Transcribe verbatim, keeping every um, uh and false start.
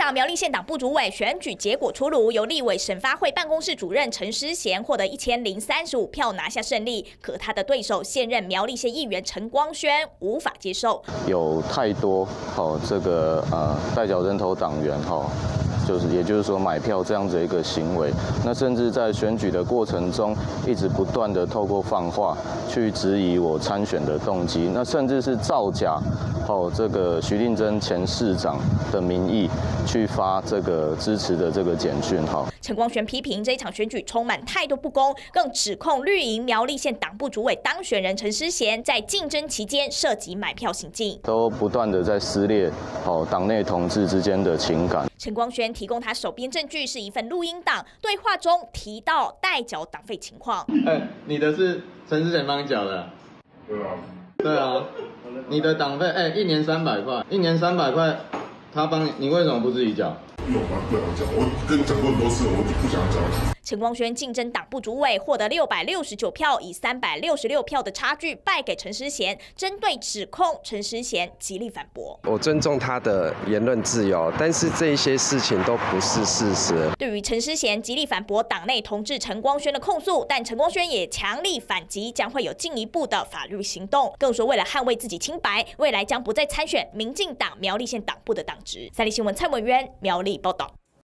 党苗栗县党部主委选举结果出炉，由立委审发会办公室主任陈诗贤获得一千零三十五票拿下胜利，可他的对手现任苗栗县议员陈光轩无法接受， 有太多哦这个呃代缴人头党员哈。哦就是，也就是说买票这样子一个行为，那甚至在选举的过程中，一直不断的透过放话去质疑我参选的动机，那甚至是造假，哦，这个徐令珍前市长的名义去发这个支持的这个简讯，哈。 陈光轩批评这一场选举充满态度不公，更指控绿营苗栗县党部主委当选人陈诗贤在竞争期间涉及买票行径， 都不断的在撕裂哦党内同志之间的情感。 陈光轩提供他手边证据是一份录音档，对话中提到代缴党费情况。 哎、欸，你的是陈诗贤帮你缴的？ 对啊。 对啊，你的党费哎、欸，一年三百块，一年三百块，他帮你，你为什么不自己缴？ 因为我不想讲，我跟你讲过很多次，我不想讲。 陈光轩竞争党部主委，获得六百六十九票，以三百六十六票的差距败给陈诗贤。针对指控，陈诗贤极力反驳：“ 我尊重他的言论自由，但是这一些事情都不是事实。” 对于陈诗贤极力反驳党内同志陈光轩的控诉，但陈光轩也强力反击，将会有进一步的法律行动。更说，为了捍卫自己清白，未来将不再参选民进党苗栗县党部的党职。三立新闻蔡文渊苗栗报道。